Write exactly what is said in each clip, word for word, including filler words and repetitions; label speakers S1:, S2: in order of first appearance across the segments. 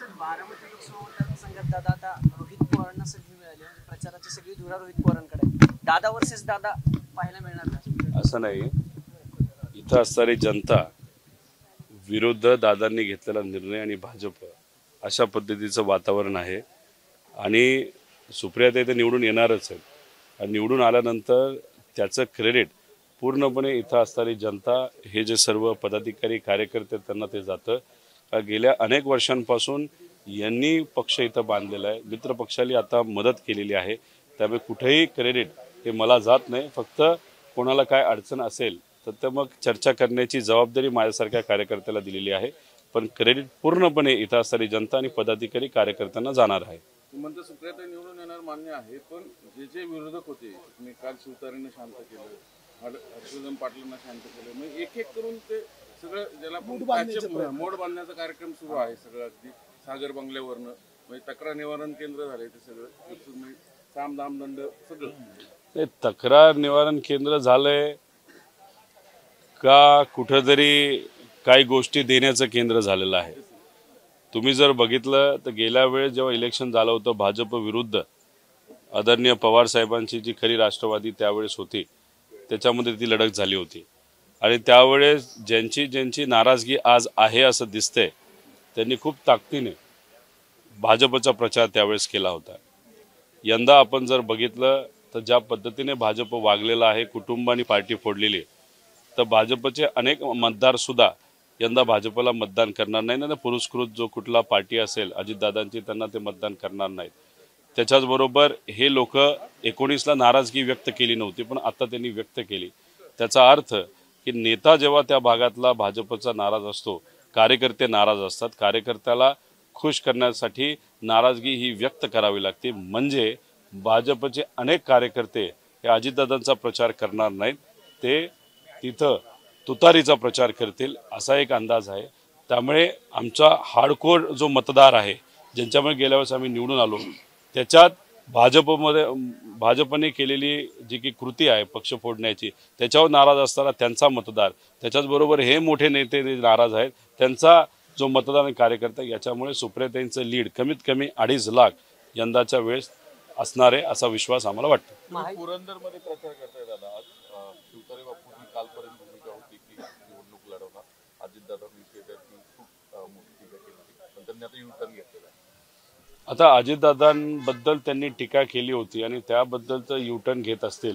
S1: बारामती लोकसभा मतदारसंघात दादा आता रोहित पवारांना संधी मिळाली, म्हणजे प्रचाराची सगळी धुरा रोहित पवारांकडे. दादा वर्सेस दादा पाहायला मिळणार का?
S2: असं नाही, इथं असणारी जनता विरुद्ध दादांनी घेतलेला निर्णय आणि भाजप अशा पद्धतीचं वातावरण आहे. आणि सुप्रियाताई ते निवडून येणारच आहे आणि निवडून आल्यानंतर त्याचं क्रेडिट पूर्णपणे इथं असणारी जनता, हे जे सर्व पदाधिकारी कार्यकर्ते त्यांना ते जातं. गेल्या अनेक वर्षांपासून यांनी पक्ष इथं बांधलेला आहे, मित्र पक्षाला आता मदत केलेली आहे. त्यामुळे कुठेही क्रेडिट हे मला जात नाही. फक्त कोणाला काय अडचण असेल तर ते मग चर्चा करण्याची जबाबदारी माझ्यासारख्या कार्यकर्त्याला दिलेली आहे. पण क्रेडिट पूर्णपणे इथं असणारी जनता आणि पदाधिकारी कार्यकर्त्यांना जाणार आहे.
S3: म्हणजे सुप्रियाताई निवडून येणार मान्य आहे, पण जे जे विरोधक होते, मी काल शिवतारेंना शांत केलं, हर्षवर्धन पाटलांना शांत केलं, मग एक एक करून ते सगळं ज्याला मोड बांधण्याचा कार्यक्रम सुरू आहे. सगळं अगदी सागर बंगल्यावरनं म्हणजे तक्रार निवारण केंद्र झाले, ते सगळं साम दाम दंड सगळं.
S2: तक्रार निवारण केंद्र झालंय का कुठेतरी काही गोष्टी देण्याचं केंद्र झालेलं आहे. तुम्ही जर बघितलं तर गेल्या वेळेस जेव्हा इलेक्शन झालं होतं भाजप विरुद्ध आदरणीय पवार साहेबांची जी खरी राष्ट्रवादी त्यावेळेस होती, त्याच्यामध्ये ती लढत झाली होती. आणि त्यावेळेस ज्यांची ज्यांची नाराजगी आज आहे असं दिसतंय, त्यांनी खूप ताकदीने भाजपचा प्रचार त्यावेळेस केला होता. यंदा आपण जर बघितलं तर ज्या पद्धतीने भाजप वागलेला आहे, कुटुंबानी पार्टी फोडलेली, तर भाजपचे अनेक मतदारसुद्धा यंदा भाजपला मतदान करणार नाही ना. पुरस्कृत जो कुठला पार्टी असेल अजितदादांची, त्यांना ते मतदान करणार नाहीत. त्याच्याचबरोबर हे लोक एकोणीसला नाराजगी व्यक्त केली नव्हती, पण आता त्यांनी व्यक्त केली. त्याचा अर्थ की नेता जेव्हा त्या भागातला भाजपचा नाराज असतो, कार्यकर्ते नाराज असतात, कार्यकर्त्याला खुश करण्यासाठी नाराजगी ही व्यक्त करावी लागते. म्हणजे भाजपचे अनेक कार्यकर्ते हे अजितदादांचा प्रचार करणार नाहीत, ते तिथं तुतारीचा प्रचार करतील असा एक अंदाज आहे. त्यामुळे आमचा हार्डकोर जो मतदार आहे, ज्यांच्यामुळे गेल्या वेळेस आम्ही निवडून आलो, त्याच्यात भाजपमध्ये भाजपने केलेली जी की कृती आहे पक्ष फोडण्याची, त्याच्यावर नाराज असताना त्यांचा मतदार, त्याच्याचबरोबर हे मोठे नेते नाराज आहेत, त्यांचा जो मतदार आणि कार्यकर्ता, याच्यामुळे सुप्रियाताईंचं लीड कमीत कमी अडीच लाख यंदाच्या वेळेस असणार आहे असा विश्वास आम्हाला वाटतो.
S3: पुरंदरमध्ये प्रचार करताय दादा, आज शिवतारे बापूंनी कालपर्यंत भूमिका होती की निवडणूक लढवणार, अजितदादा विषयाची खूप मोठी टीका केली होती, पण त्यांनी आता युटर्न घेतलेला आहे.
S2: आता अजितदादांबद्दल त्यांनी टीका केली होती आणि त्याबद्दलचं युटर्न घेत असतील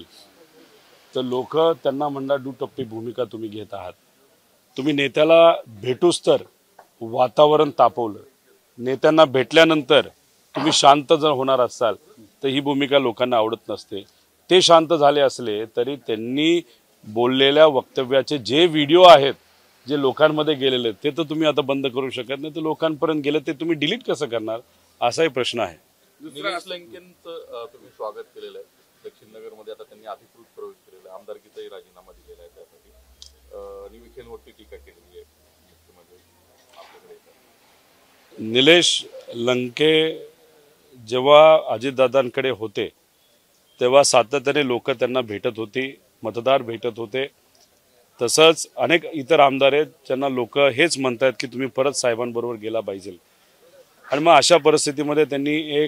S2: तर लोक त्यांना म्हणणार दुटप्पी भूमिका तुम्ही घेत आहात. तुम्ही नेत्याला भेटूच तर वातावरण तापवलं, नेत्यांना भेटल्यानंतर तुम्ही शांत जर होणार असाल तर ही भूमिका लोकांना आवडत नसते. ते शांत झाले असले तरी त्यांनी बोललेल्या वक्तव्याचे जे व्हिडिओ आहेत, जे लोकांमध्ये गेलेले ते तर तुम्ही आता बंद करू शकत नाही. तर लोकांपर्यंत गेले ते तुम्ही डिलीट कसं करणार असाही प्रश्न आहे.
S3: निलेश लंकेंचं तुम्ही स्वागत केलेलं आहे दक्षिण नगरमध्ये, आता त्यांनी अधिकृत प्रवेश केलेला आहे, आमदारकीचाही राजीनामा दिलेला आहे त्यासाठी, आणि विखेंवरती टीका केलेली आहे.
S2: निलेश लंके जेव्हा अजितदादांकडे होते तेव्हा सातत्याने लोक त्यांना भेटत होती, मतदार भेटत होते. तसंच अनेक इतर आमदार आहेत ज्यांना लोक हेच म्हणतात की तुम्ही परत साहेबांबरोबर गेला पाहिजे. आणि मग अशा परिस्थितीमध्ये त्यांनी एक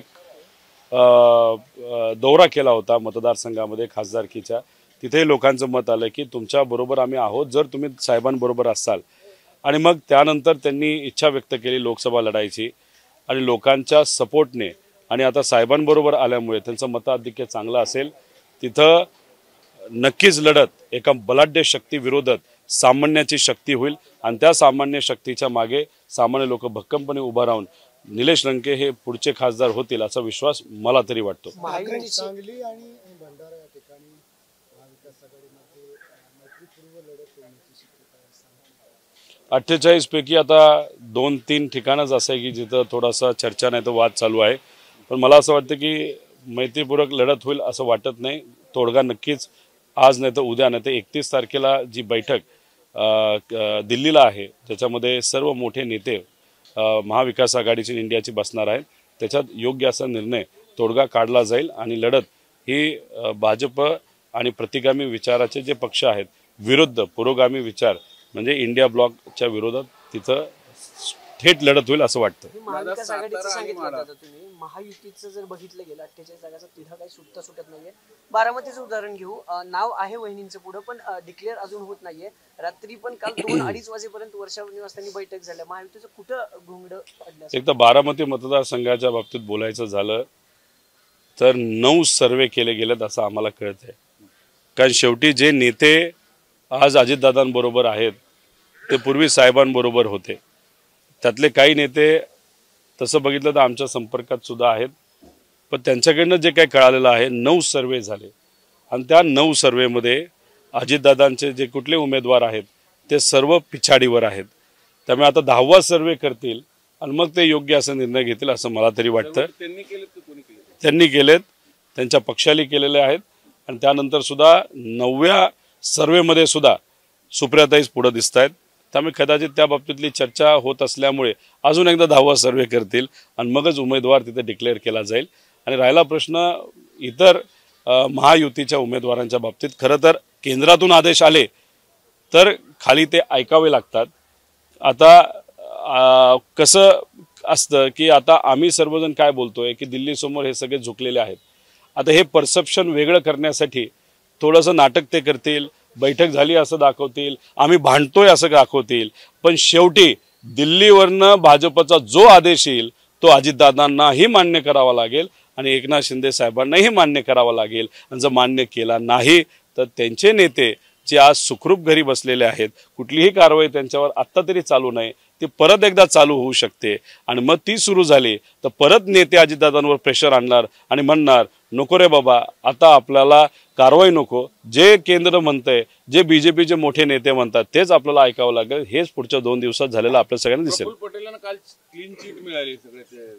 S2: दौरा केला होता मतदारसंघामध्ये खासदारकीच्या. तिथेही लोकांचं मत आलं की तुमच्याबरोबर आम्ही आहोत जर तुम्ही साहेबांबरोबर असाल. आणि मग त्यानंतर त्यांनी इच्छा व्यक्त केली लोकसभा लढायची, आणि लोकांच्या सपोर्टने आणि आता साहेबांबरोबर आल्यामुळे त्यांचं मताधिक्य चांगलं असेल. तिथं नक्कीच लढत एका बलाढ्य शक्ती विरोधात सामान्याची शक्ती होईल, आणि त्या सामान्य शक्तीच्या मागे सामान्य लोक भक्कमपणे उभा राहून निलेश लंके हे पुढचे खासदार होतील असा विश्वास मला तरी वाटतो.
S4: सांगली आणि भंडारा या ठिकाणी महाविकास आघाडीमध्ये मैत्रीपूर्व लढत होण्याची शक्यता आहे.
S2: अठ्ठेचाळीस पैकी आता दोन तीन ठिकाणच असं आहे की जिथं थोडासा चर्चा नाही तर वाद चालू आहे. पण मला असं वाटतं की मैत्रीपूर्वक लढत होईल असं वाटत नाही. तोडगा नक्कीच आज नाही तर उद्या नाही तर एकतीस तारखेला जी बैठक दिल्लीला आहे त्याच्यामध्ये सर्व मोठे नेते महाविकास आघाडीची इंडियाची बसणार आहेत. त्याच्यात योग्य असा निर्णय तोडगा काढला जाईल आणि लढत ही भाजप आणि प्रतिगामी विचाराचे जे पक्ष आहेत विरुद्ध पुरोगामी विचार म्हणजे इंडिया ब्लॉकच्या विरोधात तिथं थेट लढत होईल असं वाटतं.
S1: महाविकास आघाडीचं सांगितलं दादा तुम्ही, महायुतीचं जर बघितलं गेलं अठ्ठेचाळीस जागाचं तिथं काही सुटता सुटत नाहीये. बारामतीचं उदाहरण घेऊ, अं, नाव आहे वहिनींचं पुढं पण डिक्लेअर अजून होत नाहीये. रात्री पण काल दोन अडीच वाजेपर्यंत वर्षा निवासस्थानी बैठक झाल्या. महायुतीचं कुठं घोंगड अडलं?
S2: एक तर बारामती मतदारसंघाच्या बाबतीत बोलायचं झालं तर नऊ सर्वे केले गेलेत असं आम्हाला कळत आहे. कारण शेवटी जे नेते आज अजितदादांबरोबर आहेत ते पूर्वी साहेबांबरोबर होते. त्यातले काही नेते तसं बघितलं तर आमच्या संपर्कात सुद्धा आहेत. पण त्यांच्याकडनं जे काही कळालेलं आहे, नऊ सर्वे झाले आणि त्या नऊ सर्वेमध्ये अजितदादांचे जे कुठले उमेदवार आहेत ते सर्व पिछाडीवर आहेत. त्यामुळे आता दहावा सर्वे करतील आणि मग ते योग्य असा निर्णय घेतील असं मला तरी वाटतं.
S3: त्यांनी केलेत की कोणी केले?
S2: त्यांनी केलेत, त्यांच्या पक्षाने केलेले आहेत आणि त्यानंतर सुद्धा नवव्या सर्वेमध्ये सुद्धा सुप्रियाताईच पुढे दिसत आहेत. त्यामुळे कदाचित त्या बाबतीतली चर्चा होत असल्यामुळे अजून एकदा दहावा सर्वे करतील आणि मगच उमेदवार तिथे डिक्लेअर केला जाईल. आणि राहिला प्रश्न इतर महायुतीच्या उमेदवारांच्या बाबतीत, खरं तर केंद्रातून आदेश आले तर खाली ते ऐकावे लागतात. आता कसं असतं की आता आम्ही सर्वजण काय बोलतोय की दिल्लीसमोर हे सगळे झुकलेले आहेत. आता हे परसेप्शन वेगळं करण्यासाठी थोडंसं नाटक ते करतील, बैठक झाली असं दाखवतील, आम्ही भांडतोय असं दाखवतील. पण शेवटी दिल्लीवरनं भाजपचा जो आदेश येईल तो अजितदादांनाही मान्य करावा लागेल आणि एकनाथ शिंदे साहेबांनाही मान्य करावा लागेल. आणि जर मान्य केला नाही तर त्यांचे नेते जे आज सुखरूप घरी बसलेले आहेत, कुठलीही कारवाई त्यांच्यावर आत्ता तरी चालू नाही, ती परत एकदा चालू होऊ शकते. आणि मग ती सुरू झाली तर परत नेते अजितदादांवर प्रेशर आणणार आणि म्हणणार नको रे बाबा, आता आपल्याला कारवाई नको. जे केंद्र म्हणतंय, जे बीजेपीचे मोठे नेते म्हणतात तेच आपल्याला ऐकावं लागेल. हेच पुढच्या दोन दिवसात झालेलं आपल्या सगळ्यांना दिसेल.
S3: प्रफुल्ल पटेलांना काल क्लीन चिट मिळाली सगळ्याच्या.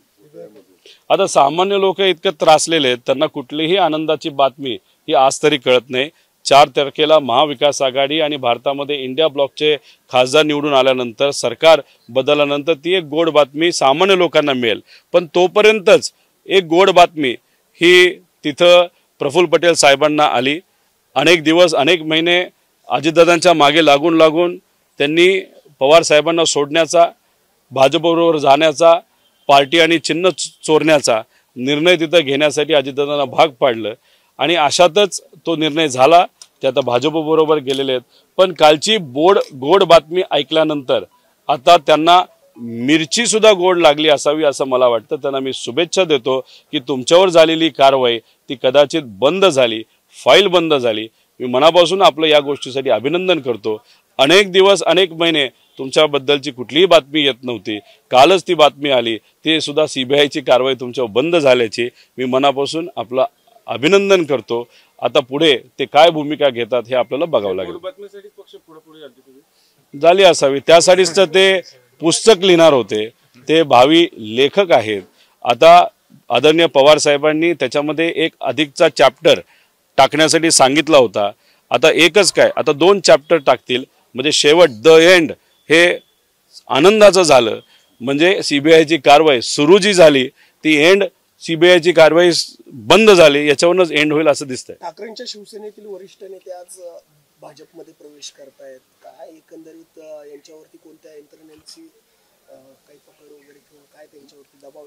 S2: आता सामान्य लोक इतकं त्रासलेले आहेत, त्यांना कुठलीही आनंदाची बातमी ही आज तरी कळत नाही. चार तारखेला महाविकास आघाडी आणि भारतामध्ये इंडिया ब्लॉकचे खासदार निवडून आल्यानंतर, सरकार बदलल्यानंतर ती एक गोड बातमी सामान्य लोकांना मिळेल. पण तोपर्यंतच एक गोड बातमी ही तिथं प्रफुल्ल पटेल साहेबांना आली. अनेक दिवस अनेक महिने अजितदादांच्या मागे लागून लागून त्यांनी पवार साहेबांना सोडण्याचा, भाजपबरोबर जाण्याचा, पार्टी आणि चिन्ह चोरण्याचा निर्णय तिथं घेण्यासाठी अजितदादांना भाग पाडलं. आणि अशातच तो निर्णय झाला. ते आता भाजपबरोबर गेलेले आहेत. पण कालची बोड गोड बातमी ऐकल्यानंतर आता त्यांना मिरची सुद्धा गोड लागली असावी असं मला वाटतं. त्यांना मी शुभेच्छा देतो की तुमच्यावर झालेली कारवाई ती कदाचित बंद झाली, फाईल बंद झाली. मी मनापासून आपलं या गोष्टीसाठी अभिनंदन करतो. अनेक दिवस अनेक महिने तुमच्याबद्दलची कुठलीही बातमी येत नव्हती, कालच ती बातमी आली. ते सुद्धा सीबीआयची कारवाई तुमच्यावर बंद झाल्याची मी मनापासून आपलं अभिनंदन करतो. आता पुढे ते काय भूमिका घेतात हे आपल्याला बघावं लागेल.
S3: बातमीसाठी पक्ष पुढे पुढे
S2: झाली असावी, त्यासाठीच तर ते पुस्तक लिहिणार होते. ते भावी लेखक आहेत. आता आदरणीय पवार साहेबांनी त्याच्यामध्ये एक अधिकचा चॅप्टर टाकण्यासाठी सांगितला होता. आता एकच काय, आता दोन चॅप्टर टाकतील. म्हणजे शेवट द एंड हे आनंदाचं झालं. म्हणजे सीबीआयची कारवाई सुरू जी झाली ती एंड, सीबीआयची कारवाई बंद झाली, याच्यावरूनच एंड होईल असं दिसतंय.
S4: ठाकरेंच्या शिवसेनेतील वरिष्ठ नेते आज भाजपमध्ये प्रवेश करतायत. काय एकंदरीत यांच्यावरती कोणत्या यंत्रणेची काही पकड वगैरे किंवा काय त्यांच्यावरती दबाव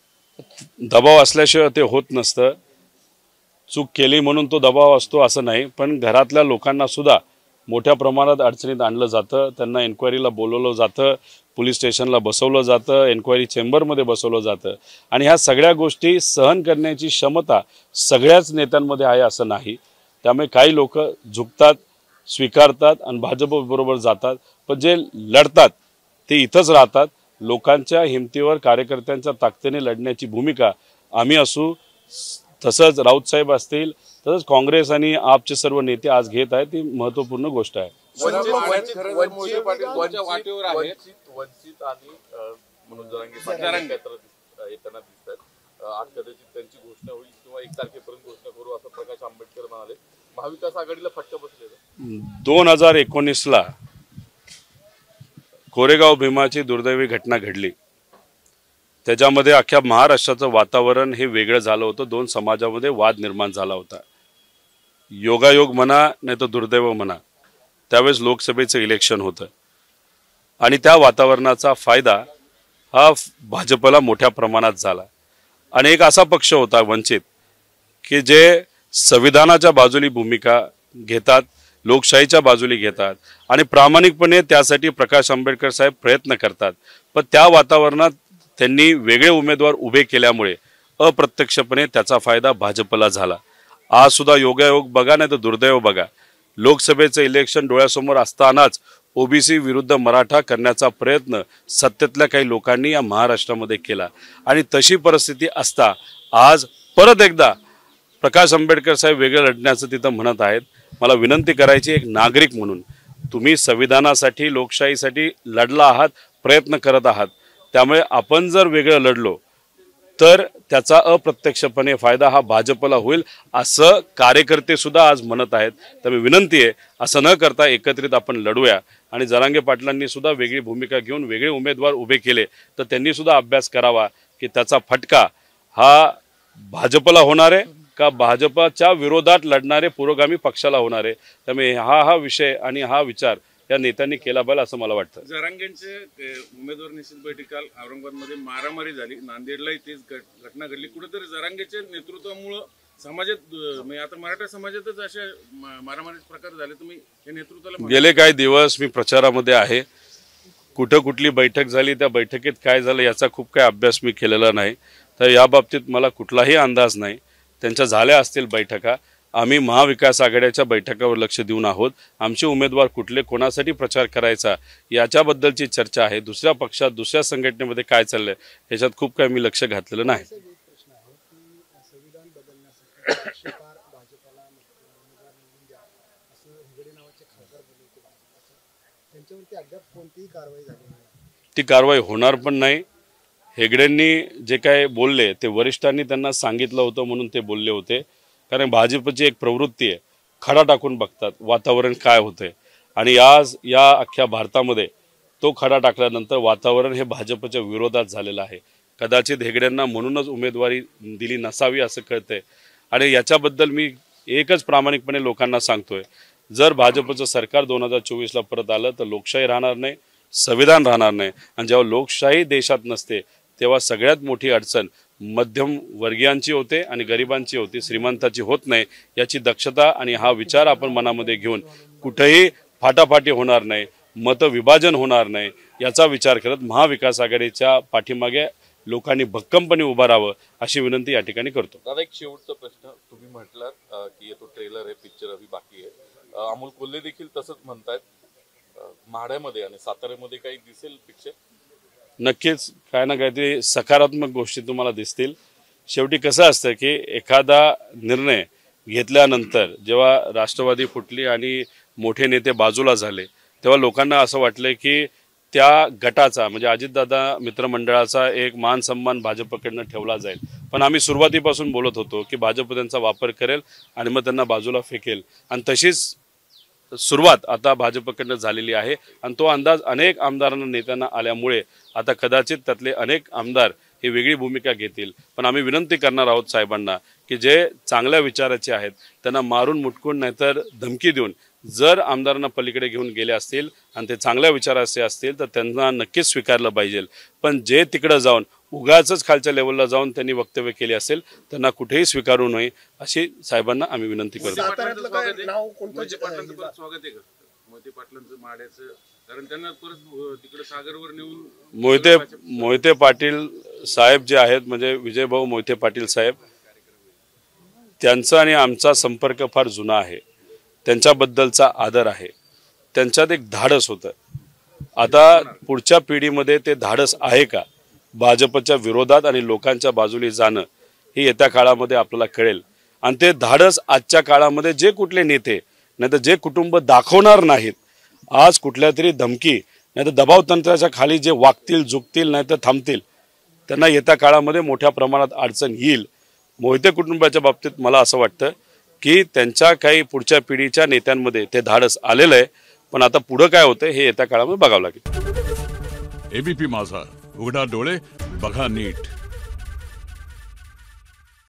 S4: आहे?
S2: दबाव असल्याशिवाय ते होत नसतं. चूक केली म्हणून तो दबाव असतो असं नाही. पण घरातल्या लोकांना सुद्धा मोठ्या प्रमाणात अडचणीत आणलं जातं. त्यांना एन्क्वायरीला बोलवलं जातं, पोलीस स्टेशनला बसवलं जातं, एन्क्वायरी चेंबरमध्ये बसवलं जातं. आणि ह्या सगळ्या गोष्टी सहन करण्याची क्षमता सगळ्याच नेत्यांमध्ये आहे असं नाही. त्यामुळे काही लोक झुकतात, स्वीकारतात आणि भाजपबरोबर जातात. पण जे लढतात ते इथंच राहतात. लोकांच्या हिमतीवर, कार्यकर्त्यांच्या ताकदीने लढण्याची भूमिका आम्ही असू, तसंच राऊत साहेब असतील, तसंच काँग्रेस आणि आपचे सर्व नेते आज घेत आहेत. ही महत्त्वपूर्ण गोष्ट आहे.
S3: वंचित आणि म्हणून जरांगे येताना दिसतात. आज कदाचित त्यांची घोषणा होईल किंवा एक तारखेपर्यंत घोषणा करू असं प्रकाश आंबेडकर म्हणाले. महाविकास आघाडीला फटका बसलेला.
S2: दोन हजार एकोणीसला कोरेगाव भीमाची दुर्दैवी घटना घडली. त्याच्यामध्ये अख्ख्या महाराष्ट्राचं वातावरण हे वेगळं झालं होतं. दोन समाजामध्ये वाद निर्माण झाला होता. योगायोग म्हणा नाही तर दुर्दैव म्हणा, त्यावेळेस लोकसभेचं इलेक्शन होतं आणि त्या वातावरणाचा फायदा हा भाजपला मोठ्या प्रमाणात झाला. आणि एक असा पक्ष होता वंचित की जे संविधानाच्या बाजूली भूमिका घेतात, लोकशाहीच्या बाजूली घेतात आणि प्रामाणिकपणे त्यासाठी प्रकाश आंबेडकर साहेब प्रयत्न करतात. पण त्या वातावरणात त्यांनी वेगळे उमेदवार उभे केल्यामुळे अप्रत्यक्षपणे त्याचा फायदा भाजपला झाला. आज सुद्धा योगायोग बघा नाही तर दुर्दैव बघा, लोकसभेचं इलेक्शन डोळ्यासमोर असतानाच ओबीसी विरुद्ध मराठा करण्याचा प्रयत्न सत्तेतल्या काही लोकांनी या महाराष्ट्रामध्ये केला. आणि तशी परिस्थिती असता आज परत एकदा प्रकाश आंबेडकर साहेब वेगळं लढण्याचं तिथं म्हणत आहेत. मला विनंती करायची एक नागरिक म्हणून, तुम्ही संविधानासाठी लोकशाहीसाठी लढला आहात, प्रयत्न करत आहात, त्यामुळे आपण जर वेगळं लढलो तर त्याचा अप्रत्यक्षपणे फायदा हा भाजपला होईल असं कार्यकर्ते सुद्धा आज म्हणत आहेत. त्यामुळे विनंती आहे असं न करता एकत्रित आपण लढूया. आणि जरांगे पाटलांनी सुद्धा वेगळी भूमिका घेऊन वेगळे उमेदवार उभे केले तर त्यांनी सुद्धा अभ्यास करावा की त्याचा फटका हा भाजपला होणार आहे का भाजपच्या विरोधात लढणारे पुरोगामी पक्षाला होणार आहे. त्यामुळे हा हा विषय आणि हा विचार या नेत्यांनी केला पाहिजे असं मला वाटतं.
S3: जरांगेंचे उमेदवार निश्चित बैठक काल औरंगाबादमध्ये मारामारी झाली, नांदेडलाही तीच घटना घडली. कुठेतरी जरांगेच्या नेतृत्वामुळं समाजात म्हणजे आता मराठा समाजातच अशा मारामारी प्रकार झाले. तुम्ही या नेतृत्वाला
S2: गेले काही दिवस मी प्रचारामध्ये आहे, कुठं कुठली बैठक झाली, त्या बैठकीत काय झालं याचा खूप काही अभ्यास मी केलेला नाही. तर या बाबतीत मला कुठलाही अंदाज नाही. त्यांच्या झाल्या असतील बैठका, आम्ही महाविकास आघाडीच्या बैठकावर लक्ष देऊन आहोत. आमचे उमेदवार कुठले, कोणासाठी प्रचार करायचा याच्याबद्दलची चर्चा आहे. दुसऱ्या पक्षात दुसऱ्या संघटनेमध्ये काय चाललंय याच्यात खूप काही मी लक्ष घातलेलं नाही. ती कारवाई होणार पण नाही. हेगडेंनी जे काय बोलले ते वरिष्ठांनी त्यांना सांगितलं होतं म्हणून ते बोलले होते. कारण भाजपची एक प्रवृत्ती आहे, खडा टाकून बघतात वातावरण काय होतंय. आणि आज या अख्ख्या भारतामध्ये तो खडा टाकल्यानंतर वातावरण हे भाजपच्या विरोधात झालेलं आहे. कदाचित हेगड्यांना म्हणूनच उमेदवारी दिली नसावी असं कळतंय. आणि याच्याबद्दल मी एकच प्रामाणिकपणे लोकांना सांगतोय, जर भाजपचं सरकार दोन हजार चोवीसला परत आलं तर लोकशाही राहणार नाही, संविधान राहणार नाही. आणि जेव्हा लोकशाही देशात नसते तेव्हा सगळ्यात मोठी अडचण मध्यम वर्गीयांची होते आणि गरिबांची होती, श्रीमंताची होत नाही. याची दक्षता आणि हा विचार आपण मनामध्ये घेऊन कुठेही फाटाफाटी होणार नाही, मतविभाजन होणार नाही याचा विचार करत महाविकास आघाडीच्या पाठीमागे लोकांनी भक्कमपणे उभा राहावं अशी विनंती या ठिकाणी करतो.
S5: दादा, एक शेवटचा प्रश्न. तुम्ही म्हटलात की तो ट्रेलर आहे, पिक्चर अभी बाकी आहे. अमोल कोल्हे देखील तसंच म्हणतायत. माढ्यामध्ये आणि साताऱ्यामध्ये काही दिसेल पिक्चर?
S2: नक्कीच काय ना काहीतरी सकारात्मक गोष्टी तुम्हाला दिसतील. शेवटी कसं असतं की एखादा निर्णय घेतल्यानंतर जेव्हा राष्ट्रवादी फुटली आणि मोठे नेते बाजूला झाले तेव्हा लोकांना असं वाटलं की त्या गटाचा म्हणजे अजितदादा मित्रमंडळाचा एक मान सन्मान भाजपकडनं ठेवला जाईल. पण आम्ही सुरुवातीपासून बोलत होतो की भाजप त्यांचा वापर करेल आणि मग त्यांना बाजूला फेकेल. आणि तशीच सुरुवात आता भाजपकडनं झालेली आहे. आणि तो अंदाज अनेक आमदारांना नेत्यांना आल्यामुळे आता कदाचित त्यातले अनेक आमदार ही वेगळी भूमिका घेतील. पण आम्ही विनंती करणार आहोत साहेबांना की जे चांगल्या विचाराचे आहेत त्यांना मारून मुटकून नाहीतर धमकी देऊन जर आमदारांना पलीकडे घेऊन गेले असतील आणि ते चांगल्या विचाराचे असतील तर त्यांना नक्कीच स्वीकारलं पाहिजे. पण जे तिकडं जाऊन उगाच खालच्या लेवलला जाऊन त्यांनी वक्तव्य केले असेल त्यांना कुठेही स्वीकारू नये अशी साहेबांना आम्ही विनंती करतो.
S3: स्वागत आहे का मोहिते पाटलांचं माड्याचं? कारण त्यांना परत तिकडे सागरवर नेऊन
S2: मोहिते मोहिते पाटील साहेब जे आहेत म्हणजे विजयभाऊ मोहिते पाटील साहेब, त्यांचा आणि आमचा संपर्क फार जुना आहे. त्यांच्याबद्दलचा आदर आहे. त्यांच्यात एक धाडस होतं. आता पुढच्या पिढीमध्ये ते धाडस आहे का भाजपच्या विरोधात आणि लोकांच्या बाजूने जाणं हे येत्या काळामध्ये आपल्याला कळेल. आणि ते धाडस आजच्या काळामध्ये जे कुठले नेते नाही तर जे कुटुंब दाखवणार नाहीत, आज कुठल्या तरी धमकी नाही तर दबाव तंत्राच्या खाली जे वागतील झुकतील नाही तर थांबतील त्यांना येत्या काळामध्ये मोठ्या प्रमाणात अडचण येईल. मोहिते कुटुंबाच्या बाबतीत मला असं वाटतं की त्यांच्या काही पुढच्या पिढीच्या नेत्यांमध्ये ते धाडस आलेलं आहे. पण आता पुढं काय होतं हे येत्या काळामध्ये बघावं लागेल.
S6: एबीपी माझा, उघडा डोळे बघा नीट.